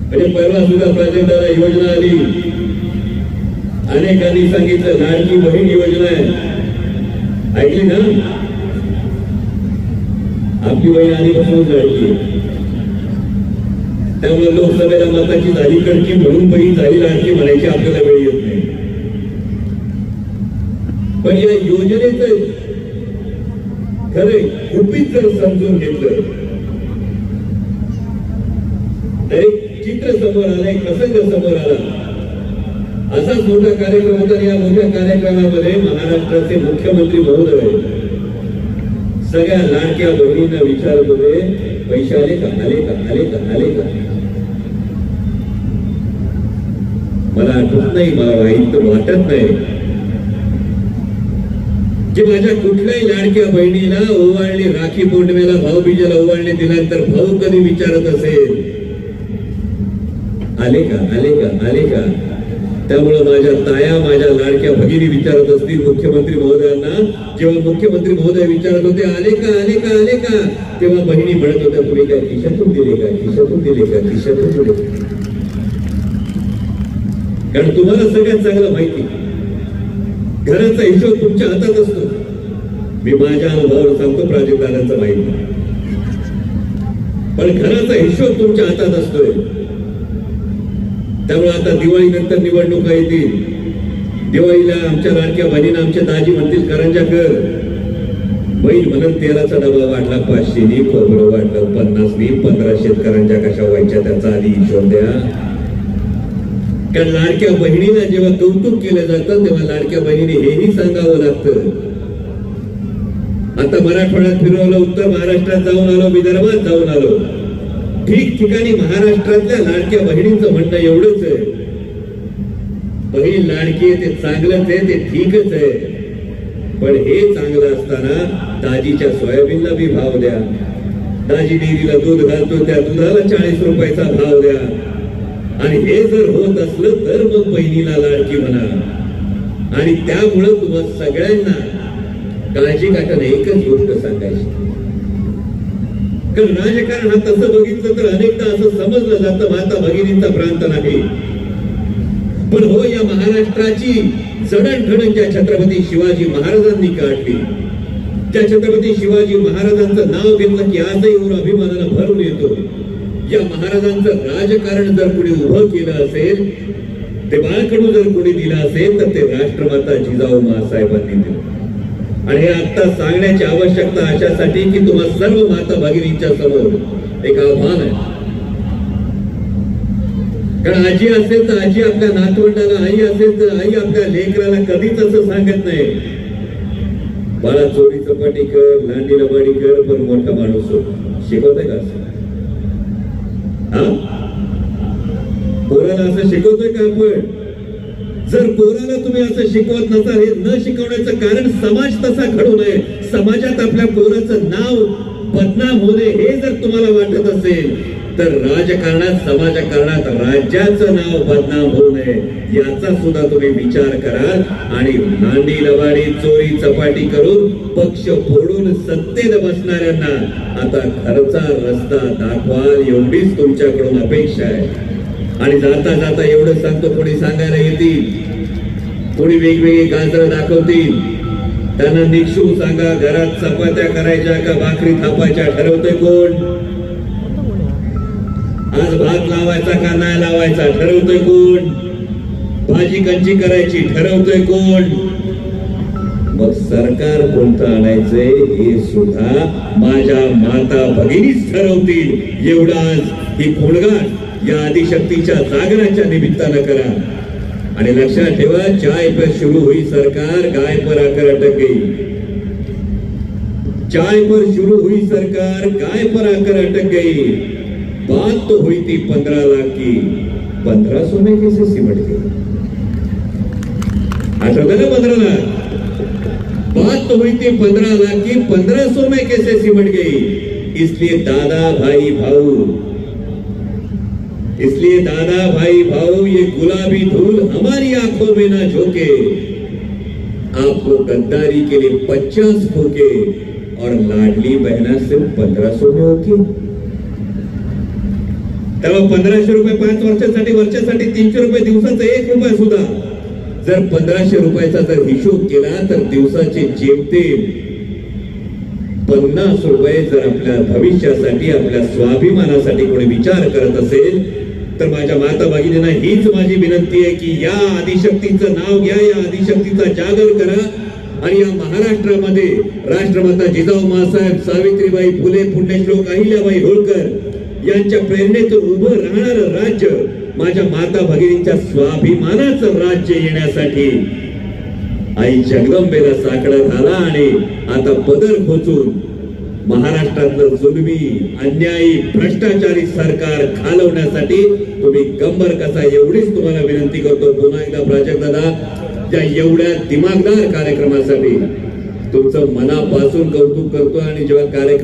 म्हणजे परवा सुद्धा प्राजक्ताला योजना आली, अनेकांनी सांगितलं लाडकी बहीण योजना आहे, ऐकली ना? आपली बहीण आधीपासूनच लाडकी आहे, त्यामुळे लोकसभेला मताची झाली कडकी म्हणून बहीण झाली लाडकी म्हणायची आपल्याला वेळ येत नाही. पण या योजनेचं खरे गुपित जर समजून घेतलं तर एक चित्र समोर आलं, एक प्रसंग समोर आला. असाच मोठा कार्यक्रम होता. या मोठ्या कार्यक्रमामध्ये महाराष्ट्राचे मुख्यमंत्री महोदय सगळ्या लाडक्या बहिणींना विचारत होते, पैसे आले का, आले का, आले का, आले का? मला आठवत नाही, मला वाटत नाही की माझ्या कुठल्याही लाडक्या बहिणीला ओवाळणी, राखी पौर्णिमेला, भाऊबीजेला ओवाळणी दिल्यानंतर भाऊ कधी विचारत असेल आले का, आले का, आले का? त्यामुळे माझ्या ताया, माझ्या लाडक्या भगिनी विचारत असतील मुख्यमंत्री महोदयांना. जेव्हा मुख्यमंत्री महोदय विचारत होते आले का, आले का, आले का, तेव्हा बहिणी म्हणत होत्या तुम्ही काय खिशातून दिले का, खिशातून दिले का, खिशातून दिले? कारण तुम्हाला सगळ्यात चांगलं माहिती घराचा हिशोब तुमच्या हातात असतो. मी माझ्या अनुभवावर सांगतो, प्राजक्तांचं माहिती, पण घराचा हिशोब तुमच्या हातात असतोय. त्यामुळे आता दिवाळीनंतर निवडणुका येतील. दिवाळीला आमच्या लाडक्या बहिणींना आमच्या दाजी म्हणतील करंजा कर, बहीण म्हणून तेलाचा डबा वाटला 500नी, खोबरं वाटलं 50नी, 1500 करंजा कशा व्हायच्या त्याचा आधी हिशोब द्या. कारण लाडक्या बहिणीला जेव्हा कौतुक केलं जातं तेव्हा लाडक्या बहिणीने हेही सांगावं लागतं. आता मराठवाड्यात फिरवलं, उत्तर महाराष्ट्रात जाऊन आलो, विदर्भात जाऊन आलो, ठिकठिकाणी महाराष्ट्रातल्या लाडक्या बहिणींचं म्हणणं एवढंच आहे, बहीण लाडकी आहे ते चांगलंच आहे, ते ठीकच आहे, पण हे चांगलं असताना दाजीच्या सोयाबीनला बी भाव द्या, दाजी डेअरीला दूध घालतो त्या दुधाला 40 रुपयाचा भाव द्या. आणि हे जर होत असलं तर मग बहिणीला लाडकी म्हणा. आणि त्यामुळं तुम्हा सगळ्यांना काळजी काढताना एकच गोष्ट सांगायची, कारण राजकारण हा तसं बघितलं तर अनेकदा असं समजलं जातं माता भगिनींचा प्रांत नाही. पण हो, या महाराष्ट्राची जडणघडण ज्या छत्रपती शिवाजी महाराजांनी काढली, त्या छत्रपती शिवाजी महाराजांचं नाव घेतलं की आजही वर अभिमानानं भरून येतो. या महाराजांचं राजकारण जर कोणी उभं केलं असेल, ते बाळकडू जर कोणी दिलं असेल तर ते राष्ट्रमाता जिजाऊ माँसाहेबांनी दिलं. आणि हे आता सांगण्याची आवश्यकता अशासाठी की तुम्हा सर्व माता भगिनींच्या समोर एक आव्हान आहे. कारण आजी असेल तर आजी आपल्या नातवंडाला, आई असेल तर आई आपल्या लेकराला कधीच असं सांगत नाही, बाळा चोरी चपाटी कर, लांडी लबाडी कर, पण मोठा माणूस हो. शिकवतंय का असं? पोराला असं शिकवतोय का आपण? जर पोराला तुम्ही असं शिकवत नसाल, हे न शिकवण्याचं कारण समाज तसा घडू नये, समाजात आपल्या पोराचं नाव बदनाम होणे हे जर तुम्हाला वाटत असेल तर राजकारणात, समाजकारणात राज्याचं नाव बदनाम होऊ नये याचा सुद्धा तुम्ही विचार कराल. आणि नांदी लबाडी, चोरी चपाटी करून पक्ष फोडून सत्तेत बसणाऱ्यांना आता खरचा रस्ता दाखवाल एवढीच तुमच्याकडून अपेक्षा आहे. आणि जाता जाता एवढं सांगतो, कोणी सांगायला येतील, कोणी वेगवेगळी गाजरं दाखवतील, त्यांना निक्षून सांगा घरात चपात्या करायच्या का भाकरी थापायच्या ठरवतोय कोण? आज भात लावायचा का नाही लावायचा ठरवतोय कोण? भाजी कंची करायची ठरवतोय कोण? मग सरकार कोणतं आणायचंय हे सुद्धा माझ्या माता भगिनीच ठरवतील. एवढाच ही खोडगाड या आदिशक्तीच्या जागराच्या निमित्तानं करा. आणि लक्षात ठेवा, चाय पर शुरू हुई सरकार, गाय पर आकर अटक गई. चाय पर शुरू हुई सरकार, गाय पर आकर अटक गई. बात तो हुई थी 15 लाख की, 1500 में कैसे सिमट गई? आठवतं ना 15 लाख? बात तो हुई थी 15 लाख की, 1500 में कैसे सिमट गई? इसलिए दादा भाई भाऊ, इसलिए दादा भाई भाऊ, ये गुलाबी धूल हमारी आंखों में ना झोंके. आपको गद्दारी के लिए 50 ठोके और लाडली बहना सिर्फ 1500 में होगी. तेव्हा 1500 रुपये 5 वर्षासाठी 300 रुपये दिवसाचा 1 रुपया सुद्धा जर 1500 रुपयाचा जर हिशोब केला तर दिवसाचे जेमते 50 रुपये जर आपल्या भविष्यासाठी आपल्या स्वाभिमानासाठी कोणी विचार करत असेल तर माझ्या माता भगिनींना हीच माझी विनंती आहे की या आदिशक्तीचं नाव घ्या, या आदिशक्तीचा जागर करा आणि या महाराष्ट्रामध्ये राष्ट्रमाता जिजाऊ माँसाहेब, सावित्रीबाई फुले, पुण्यश्लोक अहिल्याबाई होळकर यांच्या प्रेरणेतून उभं राहणारं राज्य माझ्या माता भगिनींच्या स्वाभिमानाचं राज्य येण्यासाठी आई जगदंबेला साकडं घाला आणि आता पदर खोचून महाराष्ट्रातलं जुलमी, अन्यायी, भ्रष्टाचारी सरकार घालवण्यासाठी तुम्ही कंबर कसा एवढीच तुम्हाला विनंती करतो. पुन्हा एकदा प्राजक्त दादा त्या एवढ्या दिमागदार कार्यक्रमासाठी तुमचं मनापासून कौतुक करतो आणि जेव्हा कार्यक्रम